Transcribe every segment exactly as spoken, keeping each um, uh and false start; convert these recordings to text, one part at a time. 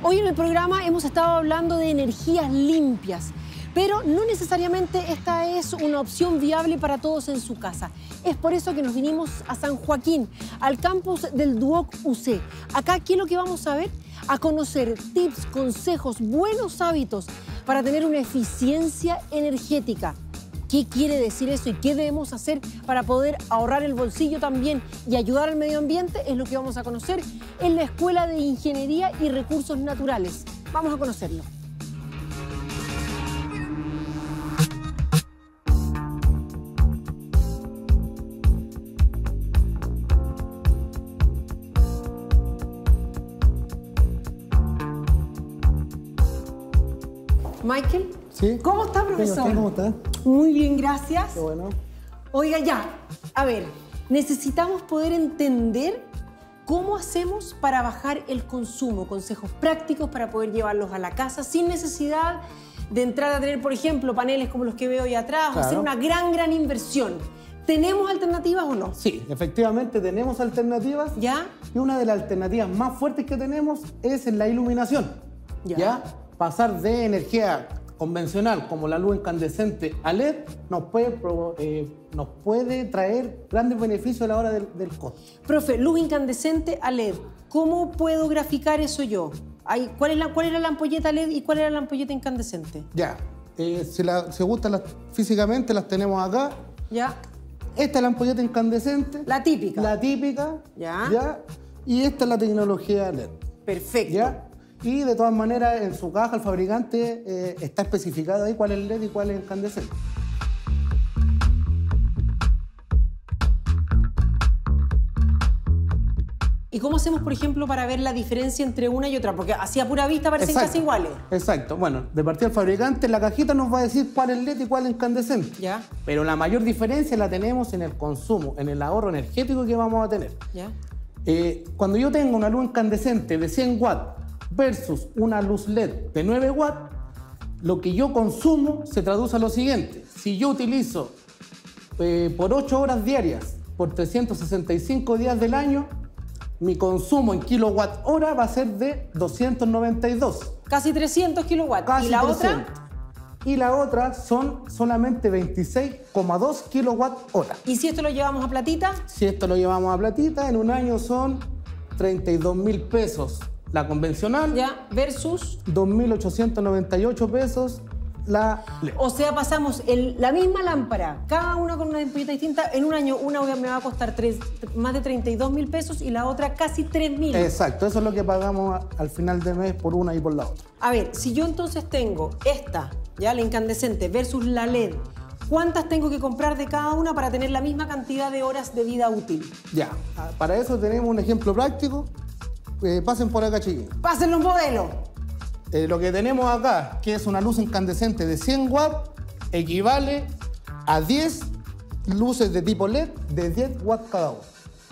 Hoy en el programa hemos estado hablando de energías limpias, pero no necesariamente esta es una opción viable para todos en su casa. Es por eso que nos vinimos a San Joaquín, al campus del Duoc U C. Acá, ¿qué es lo que vamos a ver? A conocer tips, consejos, buenos hábitos para tener una eficiencia energética. ¿Qué quiere decir eso y qué debemos hacer para poder ahorrar el bolsillo también y ayudar al medio ambiente? Es lo que vamos a conocer en la Escuela de Ingeniería y Recursos Naturales. Vamos a conocerlo. Michael, ¿sí? ¿Cómo está, profesor? ¿Cómo está? Muy bien, gracias. Qué bueno. Oiga, ya, a ver, necesitamos poder entender cómo hacemos para bajar el consumo, consejos prácticos para poder llevarlos a la casa sin necesidad de entrar a tener, por ejemplo, paneles como los que veo ahí atrás, Claro. o hacer una gran, gran inversión. ¿Tenemos alternativas o no? Sí, efectivamente tenemos alternativas. ¿Ya? Y una de las alternativas más fuertes que tenemos es en la iluminación. Ya. ¿Ya? Pasar de energía convencional como la luz incandescente a L E D nos puede, pro- eh, nos puede traer grandes beneficios a la hora del, del costo. Profe, luz incandescente a L E D. ¿Cómo puedo graficar eso yo? Hay- ¿Cuál es la, cuál era la ampolleta L E D y cuál era la ampolleta incandescente? Ya, eh, si, la, si gustan las, físicamente las tenemos acá. ¿Ya? Esta es la ampolleta incandescente. La típica. La típica. Ya. ¿Ya? Y esta es la tecnología L E D. Perfecto. ¿Ya? Y de todas maneras, en su caja, el fabricante eh, está especificado ahí cuál es el L E D y cuál es el incandescente. ¿Y cómo hacemos, por ejemplo, para ver la diferencia entre una y otra? Porque así a pura vista parecen Exacto. casi iguales. Exacto. Bueno, de partida el fabricante, en la cajita nos va a decir cuál es el L E D y cuál es el incandescente. ¿Ya? Pero la mayor diferencia la tenemos en el consumo, en el ahorro energético que vamos a tener. ¿Ya? Eh, cuando yo tengo una luz incandescente de cien watts versus una luz L E D de nueve watts, lo que yo consumo se traduce a lo siguiente. Si yo utilizo eh, por ocho horas diarias, por trescientos sesenta y cinco días del año, mi consumo en kilowatt hora va a ser de doscientos noventa y dos. Casi trescientos kilowatts. Casi ¿Y la trescientos. otra? Y la otra son solamente veintiséis coma dos kilowatt hora. ¿Y si esto lo llevamos a platita? Si esto lo llevamos a platita, en un año son treinta y dos mil pesos la convencional, ¿Ya? Versus... dos mil ochocientos noventa y ocho pesos la L E D. O sea, pasamos el- la misma lámpara, cada una con una ampolleta distinta. En un año una me va a costar tres- más de treinta y dos mil pesos y la otra casi tres mil. Exacto, eso es lo que pagamos a- al final de mes por una y por la otra. A ver, si yo entonces tengo esta, ya la incandescente, versus la L E D, ¿cuántas tengo que comprar de cada una para tener la misma cantidad de horas de vida útil? Ya, ah, para eso tenemos un ejemplo práctico. Eh, pasen por acá, chiquillos. ¡Pasen los modelos! Eh, lo que tenemos acá, que es una luz incandescente de cien watts, equivale a diez luces de tipo L E D de diez watts cada una.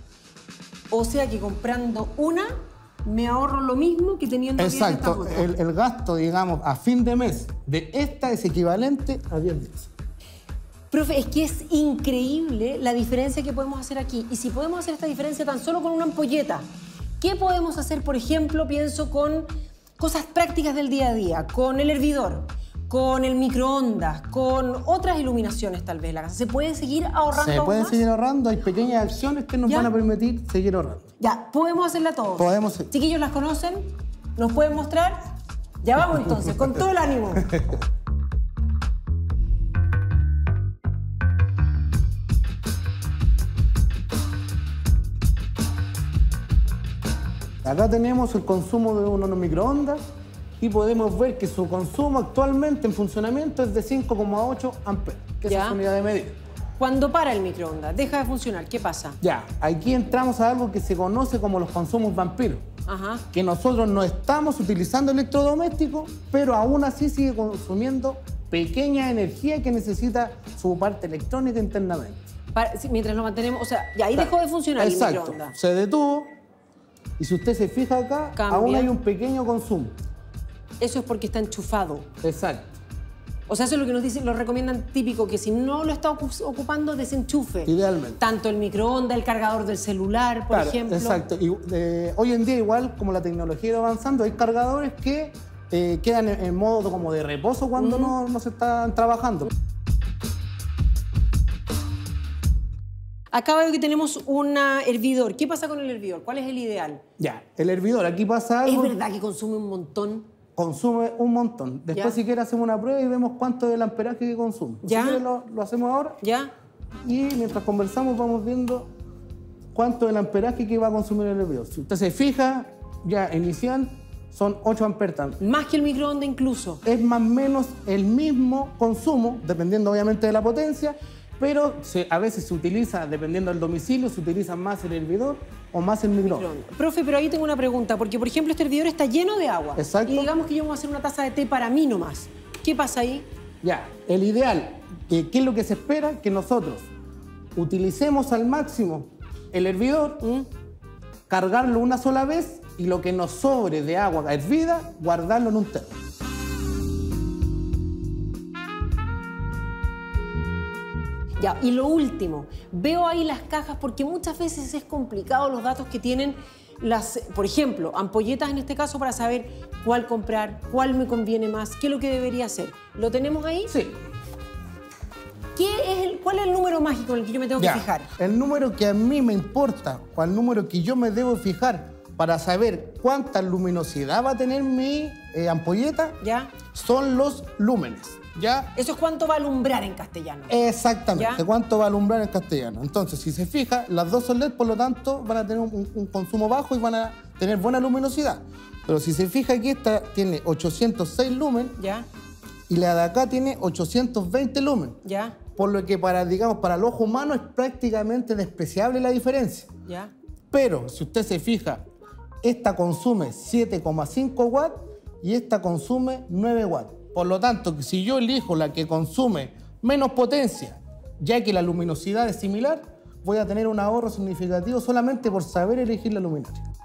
O sea que comprando una me ahorro lo mismo que teniendo diez de estas Exacto, otras. el, el gasto, digamos, a fin de mes de esta es equivalente a diez luces. Profe, es que es increíble la diferencia que podemos hacer aquí. Y si podemos hacer esta diferencia tan solo con una ampolleta, ¿qué podemos hacer, por ejemplo, pienso, con cosas prácticas del día a día? Con el hervidor, con el microondas, con otras iluminaciones tal vez de la casa. ¿Se puede seguir ahorrando Se aún pueden más? seguir ahorrando, hay pequeñas acciones que nos ¿Ya? van a permitir seguir ahorrando. Ya, podemos hacerla todos. Podemos, sí. Chiquillos, ¿las conocen? ¿Nos pueden mostrar? Ya vamos entonces, con todo el ánimo. Acá tenemos el consumo de un horno microondas y podemos ver que su consumo actualmente en funcionamiento es de cinco coma ocho amperes, que esa Ya. es su unidad de medida. Cuando para el microondas, deja de funcionar, ¿qué pasa? Ya, aquí entramos a algo que se conoce como los consumos vampiros, Ajá. que nosotros no estamos utilizando electrodomésticos, pero aún así sigue consumiendo pequeña energía que necesita su parte electrónica internamente. Para- sí, mientras lo mantenemos, o sea, ya ahí dejó de funcionar el Exacto, microondas. se detuvo y si usted se fija acá, Cambia. aún hay un pequeño consumo. Eso es porque está enchufado. Exacto. O sea, eso es lo que nos dicen, lo recomiendan típico, que si no lo está ocupando, desenchufe. Idealmente. Tanto el microondas, el cargador del celular, por claro, ejemplo. Exacto. Y, eh, hoy en día, igual, como la tecnología va avanzando, hay cargadores que eh, quedan en, en modo como de reposo cuando mm. no, no se están trabajando. Acá veo que tenemos un hervidor. ¿Qué pasa con el hervidor? ¿Cuál es el ideal? Ya, el hervidor, aquí pasa algo... ¿Es verdad que consume un montón? Consume un montón. Después, ya. si quieres, hacemos una prueba y vemos cuánto es el amperaje que consume. ¿Ya? Si quieres, lo, lo hacemos ahora. ¿Ya? Y mientras conversamos vamos viendo cuánto es el amperaje que va a consumir el hervidor. Si usted se fija, ya inicial, son ocho amperes. Más que el microondas incluso. Es más o menos el mismo consumo, dependiendo obviamente de la potencia, pero se, a veces se utiliza, dependiendo del domicilio, se utiliza más el hervidor o más el microondas. Profe, pero ahí tengo una pregunta, porque por ejemplo este hervidor está lleno de agua. Exacto. Y digamos que yo voy a hacer una taza de té para mí nomás. ¿Qué pasa ahí? Ya, el ideal, ¿qué es lo que se espera? Que nosotros utilicemos al máximo el hervidor, ¿Mm? cargarlo una sola vez y lo que nos sobre de agua hervida, guardarlo en un termo. Ya, y lo último, veo ahí las cajas porque muchas veces es complicado los datos que tienen las, por ejemplo, ampolletas en este caso para saber cuál comprar, cuál me conviene más, qué es lo que debería hacer. ¿Lo tenemos ahí? Sí. ¿Qué es el, ¿Cuál es el número mágico en el que yo me tengo ya, que fijar? El número que a mí me importa o el número que yo me debo fijar para saber cuánta luminosidad va a tener mi eh, ampolleta ¿Ya? son los lúmenes. ¿Ya? Eso es cuánto va a alumbrar en castellano. Exactamente, ¿Ya? cuánto va a alumbrar en castellano. Entonces, si se fija, las dos son L E D, por lo tanto, van a tener un, un consumo bajo y van a tener buena luminosidad. Pero si se fija aquí, esta tiene ochocientos seis lumen ¿Ya? y la de acá tiene ochocientos veinte lumen. ¿Ya? Por lo que para, digamos, para el ojo humano es prácticamente despreciable la diferencia. ¿Ya? Pero, si usted se fija, esta consume siete coma cinco watts y esta consume nueve watts. Por lo tanto, si yo elijo la que consume menos potencia, ya que la luminosidad es similar, voy a tener un ahorro significativo solamente por saber elegir la luminaria.